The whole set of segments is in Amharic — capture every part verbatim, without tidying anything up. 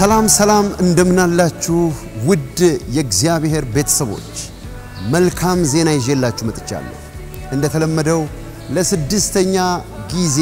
ሰላም ሰላም እንደምናላችሁ ውድ የእግዚአብሔር ቤተሰቦች መልካም ዜና ይዤላችሁ መጥቻለሁ እንደተለመደው ለስድስተኛ ጊዜ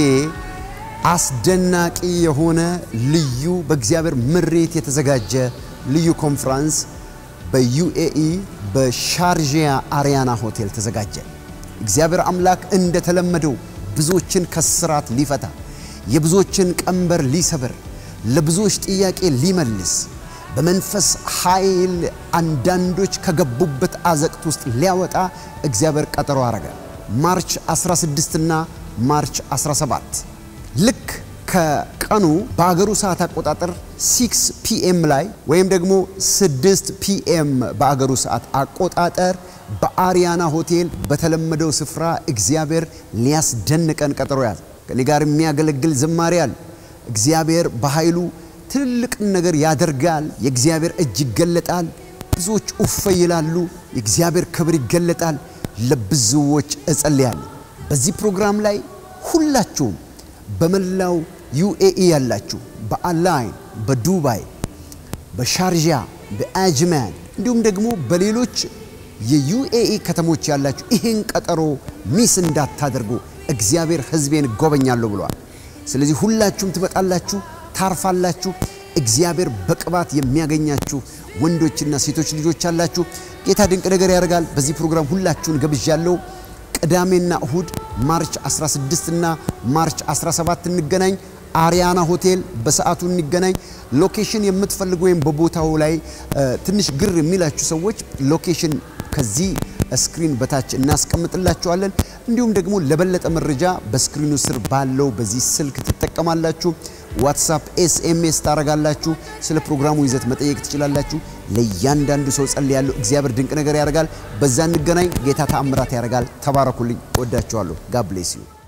አስደናቂ የሆነ ልዩ በእግዚአብሔር ምሪት የተዘጋጀ ልዩ ኮንፈረንስ በዩኤኢ በሻርጂያ አሪያና ሆቴል ተዘጋጀ እግዚአብሔር አምላክ እንደተለመደው ብዙዎችን ከስራት ሊፈታ የብዙዎችን ቀንበር ሊሰብር ለብዙዎች ጥያቄ ሊመልስ በመንፈስ ኃይል አንዳንዶች ከገቡበት አዘቅት ውስጥ ሊያወጣ እግዚአብሔር ቀጠሮ አረገ ማርች አስራ ስድስት እና ማርች አስራ ሰባት ልክ ከቀኑ በአገሩ ሰዓት አቆጣጠር six p m ላይ ወይም ደግሞ six p m በአገሩ ሰዓት አቆጣጠር በአሪያና ሆቴል በተለመደው ስፍራ እግዚአብሔር ሊያስደንቀን ቀጠሮ ያዘ ከኔ ጋር የሚያገለግል ዝማሬ አለ እግዚአብሔር በኃይሉ ትልቅ ነገር ያደርጋል የእግዚአብሔር እጅ ይገለጣል ብዙዎች ኡፍ ይላሉ የእግዚአብሔር ክብር ይገለጣል ለብዙዎች እጸልያለሁ በዚህ ፕሮግራም ላይ ሁላችሁም በመላው ዩኤኢ ያላችሁ በአላይን በዱባይ በሻርጂያ በአጅማን እንዲሁም ደግሞ በሌሎች የዩኤኢ ከተሞች ያላችሁ ይሄን ቀጠሮ ሚስ እንዳታደርጉ እግዚአብሔር ህዝቤን ጎበኛለሁ ብሏል ስለዚህ ሁላችሁም ትመጣላችሁ ታርፋላችሁ እግዚአብሔር በቅባት የሚያገኛችሁ ወንዶችና ሴቶች ልጆች አላችሁ ጌታ ድንቅ ነገር ያደርጋል በዚህ ፕሮግራም ሁላችሁን ገብዣለሁ ቅዳሜና እሁድ ማርች አስራ ስድስት እና ማርች አስራ ሰባት እንገናኝ አሪያና ሆቴል በሰዓቱ እንገናኝ ሎኬሽን የምትፈልጉ ወይም በቦታው ላይ ትንሽ ግር የሚላችሁ ሰዎች ሎኬሽን ከዚህ ስክሪን በታች እናስቀምጥላችኋለን እንዲሁም ደግሞ ለበለጠ መረጃ በስክሪኑ ስር ባለው በዚህ ስልክ ተጠቀማላችሁ ዋትስአፕ ኤስኤምኤስ ታረጋላችሁ ስለ ፕሮግራሙ ይዘት መጠየቅ ትችላላችሁ ለእያንዳንዱ ሰው ጸልያለሁ እግዚአብሔር ድንቅ ነገር ያደርጋል በዛ እንገናኝ ጌታ ተአምራት ያደርጋል ተባረኩልኝ ወዳችኋለሁ God bless you